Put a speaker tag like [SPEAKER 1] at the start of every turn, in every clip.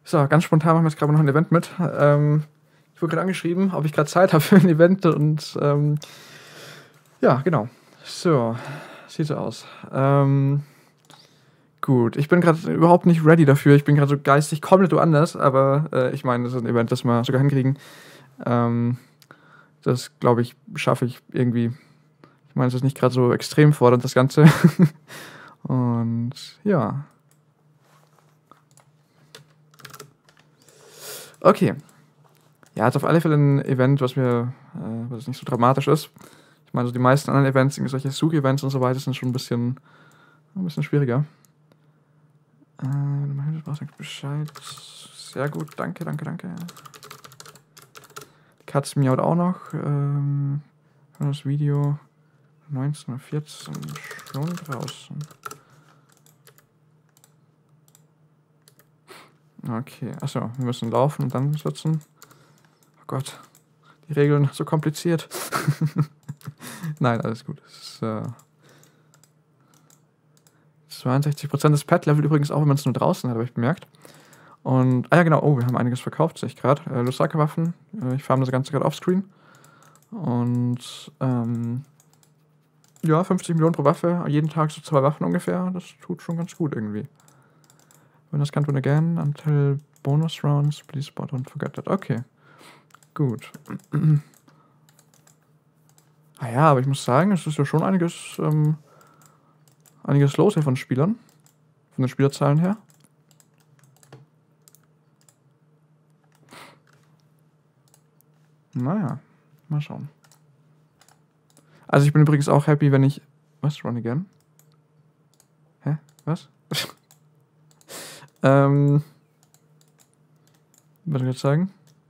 [SPEAKER 1] So, ganz spontan machen wir jetzt gerade noch ein Event mit. Ich wurde gerade angeschrieben, ob ich gerade Zeit habe für ein Event und ja, genau. So, sieht so aus. Gut, ich bin gerade überhaupt nicht ready dafür. Ich bin gerade so geistig komplett woanders, aber ich meine, das ist ein Event, das wir sogar hinkriegen. Ähm, Das, glaube ich, schaffe ich irgendwie. Ich meine, es ist nicht gerade so extrem fordernd, das Ganze. Und ja. Okay. Ja, ist auf alle Fälle ein Event, was nicht so dramatisch ist. Ich meine, so die meisten anderen Events, irgendwie solche Such-Events und so weiter, sind schon ein bisschen schwieriger. Du brauchst Bescheid. Sehr gut, danke, danke, danke. Katz miaut auch noch. Das Video 19:14 schon draußen. Okay, achso, wir müssen laufen und dann sitzen. Oh Gott, die Regeln so kompliziert. Nein, alles gut. Es ist 62% des Pet-Level übrigens auch, wenn man es nur draußen hat, habe ich bemerkt. Und, ja genau, oh, wir haben einiges verkauft, sehe ich gerade. Lusaka-Waffen, ich farme das Ganze gerade offscreen. Und, ja, 50 Millionen pro Waffe, jeden Tag so 2 Waffen ungefähr. Das tut schon ganz gut irgendwie. When das can't win again, until bonus rounds, please spot don't forget that. Okay, gut. Ah ja, aber ich muss sagen, es ist ja schon einiges los hier von Spielern. Von den Spielerzahlen her. Naja, mal schauen. Also ich bin übrigens auch happy, wenn ich... Was? Run again? Hä? Was? Was soll ich jetzt sagen?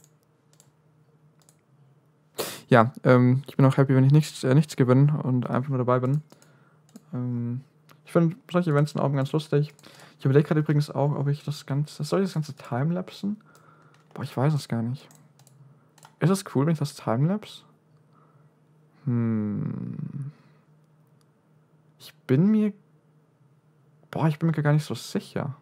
[SPEAKER 1] Ja, ich bin auch happy, wenn ich nichts gewinne und einfach nur dabei bin. Ich finde solche Events sind auch ganz lustig. Ich überlege gerade übrigens auch, ob ich soll ich das Ganze timelapsen? Boah, ich weiß es gar nicht. Ist es cool, wenn ich das timelapse? Ich bin mir gar nicht so sicher.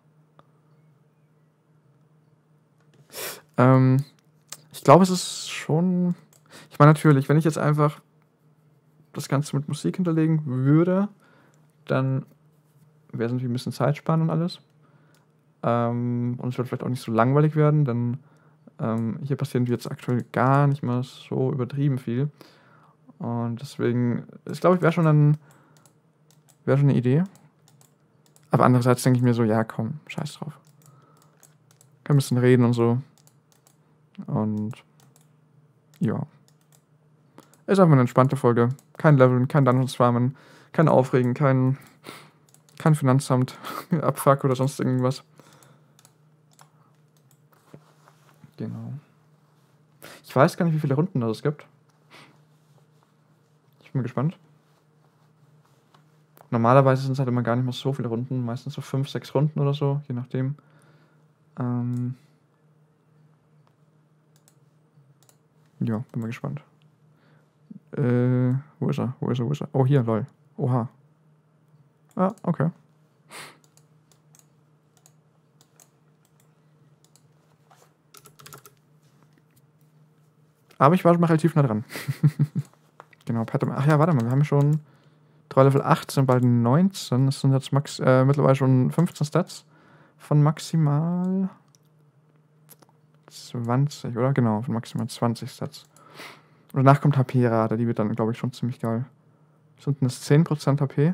[SPEAKER 1] Ich glaube, es ist schon... Ich meine natürlich, wenn ich jetzt einfach das Ganze mit Musik hinterlegen würde, dann wäre es natürlich ein bisschen Zeit sparen und alles. Und es wird vielleicht auch nicht so langweilig werden, denn hier passiert jetzt aktuell gar nicht mal so übertrieben viel. Und deswegen, ich glaube, wäre schon eine Idee. Aber andererseits denke ich mir so, ja komm, scheiß drauf. Kann ein bisschen reden und so. Und ja. Ist einfach eine entspannte Folge. Kein Leveln, kein Dungeons farmen, kein Aufregen, kein Finanzamt, Abfuck oder sonst irgendwas. Genau. Ich weiß gar nicht, wie viele Runden es gibt. Ich bin gespannt. Normalerweise sind es halt immer gar nicht mehr so viele Runden. Meistens so 5, 6 Runden oder so, je nachdem. Ja, bin mal gespannt. Wo ist er? Oh, hier, lol. Oha. Ah, okay. Aber ich war schon mal relativ nah dran. Genau, ach ja, warte mal, wir haben schon 3 Level 18, bald 19. Das sind jetzt mittlerweile schon 15 Stats von maximal 20, oder? Genau, von maximal 20 Stats. Und danach kommt HP-Rate, die wird dann, glaube ich, schon ziemlich geil. Sind das 10% HP?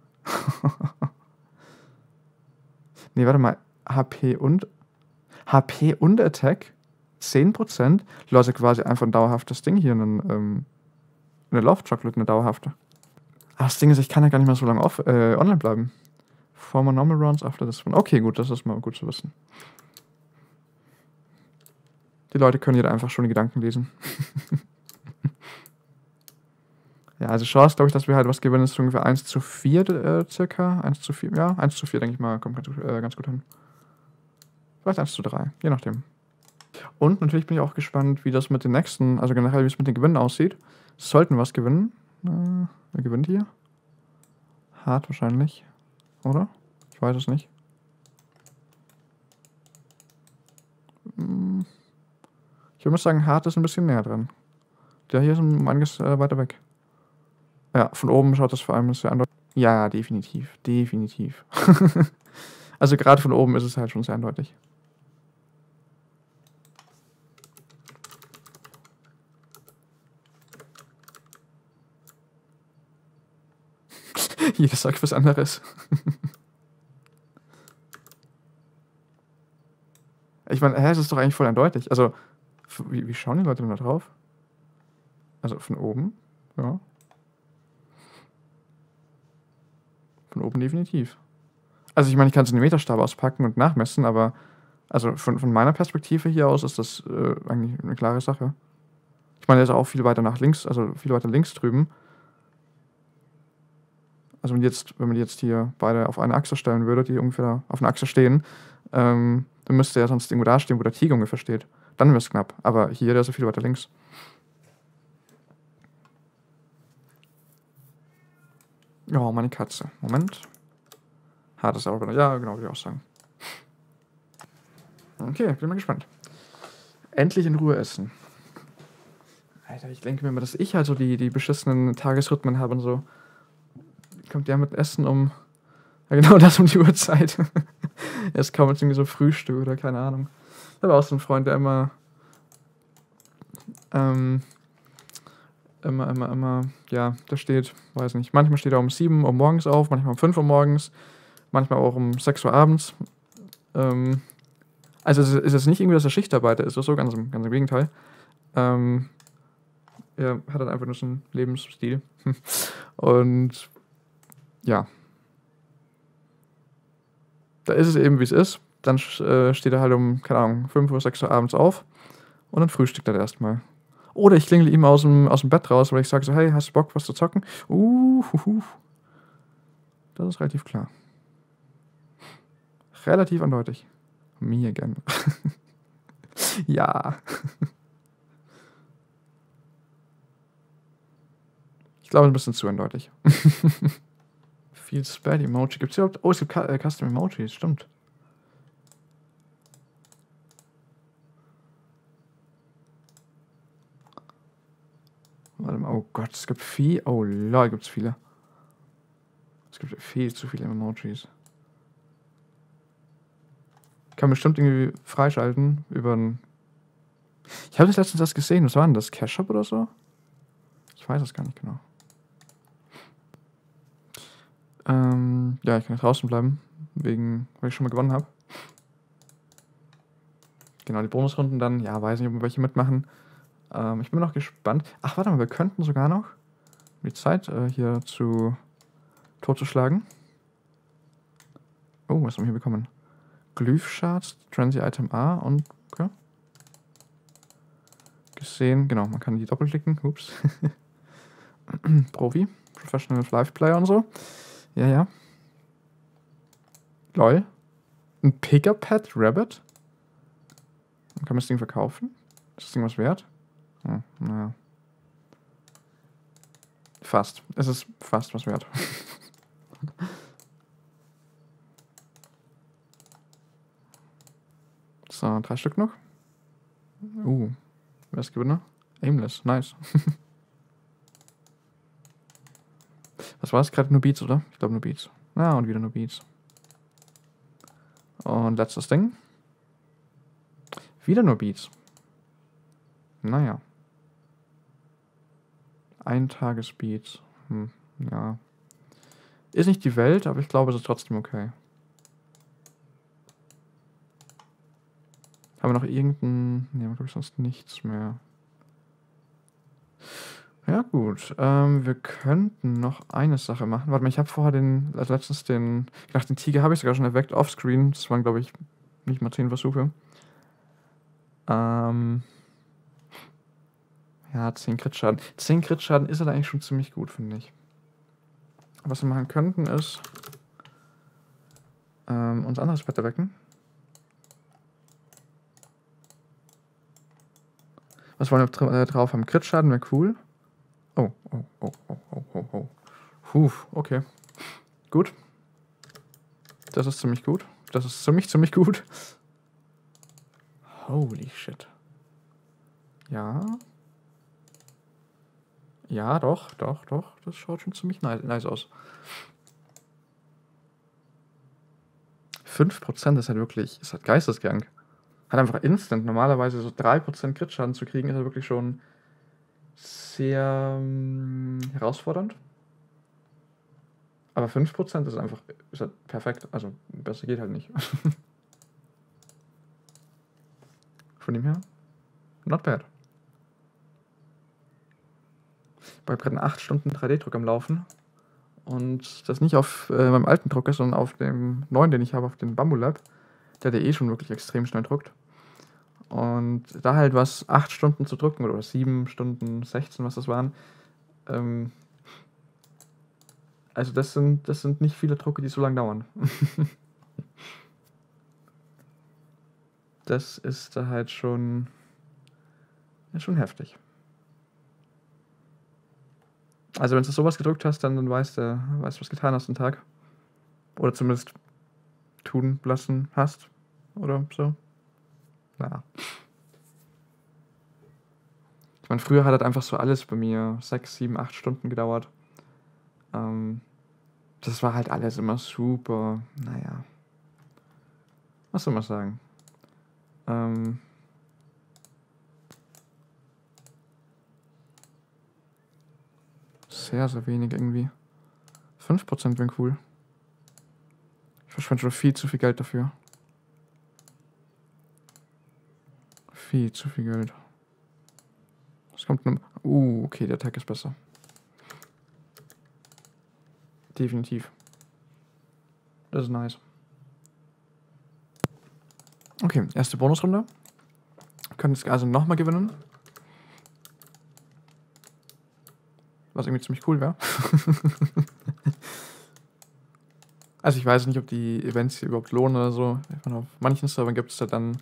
[SPEAKER 1] Nee, warte mal. HP und Attack? 10%? Leute, quasi einfach ein dauerhaftes Ding hier. Eine Love Chocolate, eine dauerhafte. Ah, das Ding ist, ich kann ja gar nicht mehr so lange online bleiben. Former normal rounds after this one. Okay, gut, das ist mal gut zu wissen. Die Leute können hier einfach schon die Gedanken lesen. Ja, also Chance, glaube ich, dass wir halt was gewinnen, ist ungefähr 1:4 circa. 1:4, ja, 1:4, denke ich mal, kommt ganz gut hin. Vielleicht 1:3, je nachdem. Und natürlich bin ich auch gespannt, wie das mit den nächsten, also generell, wie es mit den Gewinnen aussieht. Sollten wir was gewinnen. Wer gewinnt hier? Hart wahrscheinlich, oder? Ich weiß es nicht. würde mal sagen, hart ist ein bisschen näher dran. Der hier ist um einiges weiter weg. Ja, von oben schaut das vor allem sehr eindeutig. Ja, definitiv. Definitiv. Also gerade von oben ist es halt schon sehr eindeutig. Jeder sagt was anderes. Ich meine, es ist doch eigentlich voll eindeutig. Also, wie schauen die Leute denn da drauf? Also von oben, ja. Von oben definitiv. Also ich meine, ich kann so einen Meterstab auspacken und nachmessen, aber also von meiner Perspektive hier aus ist das eigentlich eine klare Sache. Ich meine, der ist auch viel weiter nach links, also viel weiter links drüben. Also wenn man die jetzt hier beide auf eine Achse stellen würde, die ungefähr auf einer Achse stehen, dann müsste er sonst irgendwo da stehen, wo der Tiger ungefähr steht. Dann wäre es knapp. Aber hier, der ist ja viel weiter links. Ja, meine Katze. Moment. Hartes Auge. Ja, genau, würde ich auch sagen. Okay, bin mal gespannt. Endlich in Ruhe essen. Alter, ich denke mir immer, dass ich halt so die beschissenen Tagesrhythmen habe und so. Kommt der mit Essen um. Ja, genau das um die Uhrzeit. Erst kaum jetzt irgendwie so Frühstück oder keine Ahnung. Ich habe auch so einen Freund, der immer, ja, der steht, weiß nicht, manchmal steht er um 7 Uhr morgens auf, manchmal um 5 Uhr morgens, manchmal auch um 6 Uhr abends. Also es ist jetzt nicht irgendwie, dass er Schichtarbeiter ist oder so, ganz im Gegenteil. Er hat dann einfach nur so einen Lebensstil. Und ja. Da ist es eben, wie es ist. Dann steht er halt um, keine Ahnung, 5 Uhr, 6 Uhr abends auf und dann frühstückt er erstmal. Oder ich klingel ihm aus dem Bett raus, weil ich sage so, hey, hast du Bock, was zu zocken? Das ist relativ klar. Relativ eindeutig. Mir gerne. Ja. Ich glaube, ein bisschen zu eindeutig. Viel Spell-Emoji. Gibt es überhaupt? Oh, es gibt Custom Emojis, stimmt. Warte mal, oh Gott, es gibt viel. Oh lol, gibt es viele. Es gibt viel zu viele Emojis. Ich kann bestimmt irgendwie freischalten über ein. Ich habe das letztens erst gesehen. Was war denn das? Cash Shop oder so? Ich weiß es gar nicht genau. Ja, ich kann jetzt draußen bleiben, weil ich schon mal gewonnen habe. Genau, die Bonusrunden dann, ja, weiß nicht, ob wir welche mitmachen. Ich bin noch gespannt. Ach, warte mal, wir könnten sogar noch die Zeit hier totzuschlagen. Oh, was haben wir hier bekommen? Glyph-Shards, Transy Item A und, okay. Gesehen, genau, man kann die doppelklicken, ups. Profi, Professional Live Player und so. Ja, ja. Lol. Ein Pickup-Pad Rabbit? Kann man das Ding verkaufen? Ist das Ding was wert? Hm, naja. Fast. Es ist fast was wert. So, 3 Stück noch. Wer ist Gewinner? Aimless, nice. Was war es gerade? Nur Beats, oder? Ich glaube nur Beats. Ja, und wieder nur Beats. Und letztes Ding. Wieder nur Beats. Naja. Eintagesbeats. Ja. Ist nicht die Welt, aber ich glaube, es ist trotzdem okay. Haben wir noch irgendeinen. Ne, glaube ich sonst nichts mehr. Ja, gut. Wir könnten noch eine Sache machen. Warte mal, ich habe vorher letztens den Tiger habe ich sogar schon erweckt offscreen. Das waren, glaube ich, nicht mal 10 Versuche. Ja, 10 Crit-Schaden. 10 Crit-Schaden ist halt eigentlich schon ziemlich gut, finde ich. Was wir machen könnten, ist uns anderes Bett erwecken. Was wollen wir drauf haben? Crit-Schaden wäre cool. Oh. Okay. Gut. Das ist ziemlich gut. Das ist ziemlich gut. Holy shit. Ja. Ja, doch. Das schaut schon ziemlich nice aus. 5% ist halt wirklich, ist halt geisteskrank. Hat einfach instant. Normalerweise so 3% Crit-Schaden zu kriegen, ist halt wirklich schon sehr herausfordernd. Aber 5% ist einfach, ist halt perfekt. Also besser geht halt nicht. Von dem her, not bad. Ich habe gerade einen 8 Stunden 3D-Druck am Laufen. Und das nicht auf meinem alten Drucker, sondern auf dem neuen, den ich habe, auf dem Bambulab. Der schon wirklich extrem schnell druckt. Und da halt was 8 Stunden zu drucken oder 7 Stunden, 16, was das waren. Also das sind nicht viele Drucke, die so lange dauern. Das ist da halt schon heftig. Also wenn du sowas gedrückt hast, dann weißt du, was getan hast den Tag. Oder zumindest tun lassen hast. Oder so. Naja. Ich meine, früher hat halt einfach so alles bei mir 6, 7, 8 Stunden gedauert. Das war halt alles immer super. Naja. Was soll man sagen? Sehr, sehr wenig irgendwie. 5% wären cool. Ich verschwende schon viel zu viel Geld dafür. Viel zu viel Geld. Was kommt nun? Okay, der Tag ist besser. Definitiv. Das ist nice. Okay, erste Bonusrunde. Wir können jetzt also nochmal gewinnen. Was irgendwie ziemlich cool wäre. Also ich weiß nicht, ob die Events hier überhaupt lohnen oder so. Auf manchen Servern gibt es da dann...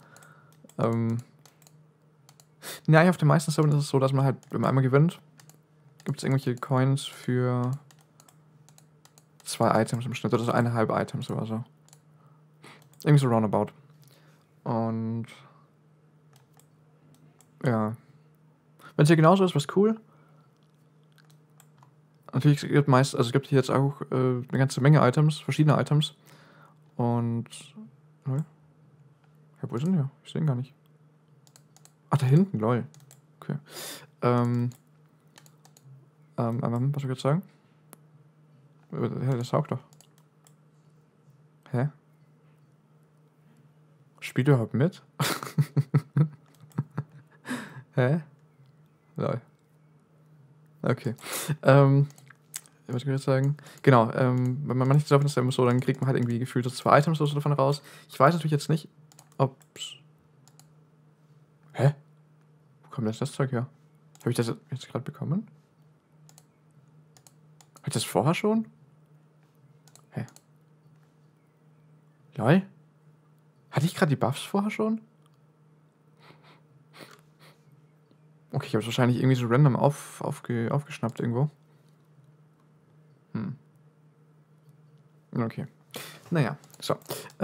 [SPEAKER 1] ja, auf den meisten Servern ist es so, dass man halt, wenn man einmal gewinnt, gibt es irgendwelche Coins für 2 Items im Schnitt oder so 1,5 Items oder so. Irgendwie so roundabout. Und ja. Wenn es hier genauso ist, was cool. Natürlich gibt es gibt hier jetzt auch eine ganze Menge Items, verschiedene Items. Und. Ja, wo ist denn der? Ich sehe ihn gar nicht. Ach, da hinten, lol. Okay. Was soll ich jetzt sagen? Der saugt doch. Hä? Spielt ihr überhaupt mit? Hä? Lol. Okay. Was soll ich jetzt sagen? Genau, wenn man manche Sachen ist ja immer so, dann kriegt man halt irgendwie gefühlt so 2 Items oder so davon raus. Ich weiß natürlich jetzt nicht, ob's. Hä? Wo kommt das Zeug her? Habe ich das jetzt gerade bekommen? Hatte ich das vorher schon? Hä? Lol? Hatte ich gerade die Buffs vorher schon? Okay, ich habe es wahrscheinlich irgendwie so random aufgeschnappt irgendwo. Okay. Naja, so.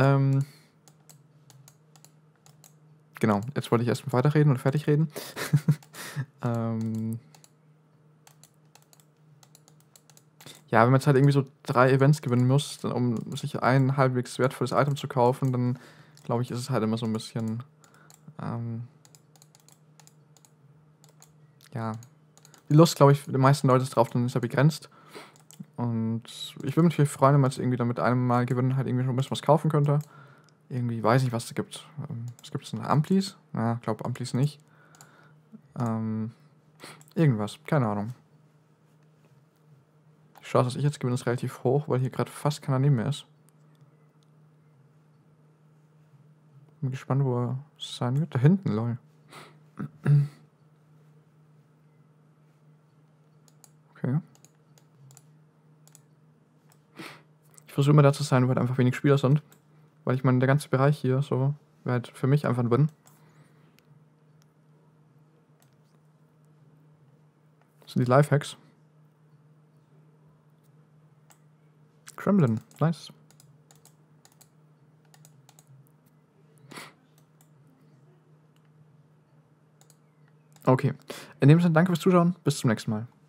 [SPEAKER 1] Genau, jetzt wollte ich erstmal weiterreden und fertig reden. Ja, wenn man jetzt halt irgendwie so 3 Events gewinnen muss, dann, um sich ein halbwegs wertvolles Item zu kaufen, dann glaube ich, ist es halt immer so ein bisschen, ja, die Lust, glaube ich, für die meisten Leute ist drauf, dann ist ja begrenzt. Und ich würde mich natürlich freuen, wenn man jetzt irgendwie dann mit einem Mal gewinnen halt irgendwie schon ein bisschen was kaufen könnte. Irgendwie weiß ich, was es gibt. Was gibt es denn? Amplis? Ja, ich glaube Amplis nicht. Irgendwas, keine Ahnung. Die Chance, dass ich jetzt gewinne, ist relativ hoch, weil hier gerade fast keiner neben mir ist. Bin gespannt, wo er sein wird. Da hinten, lol. Okay. Ich versuche immer da zu sein, wo halt einfach wenig Spieler sind. Weil ich meine, der ganze Bereich hier so wäre halt für mich einfach ein Win. Das sind die Lifehacks. Kremlin, nice. Okay. In dem Sinne, danke fürs Zuschauen. Bis zum nächsten Mal.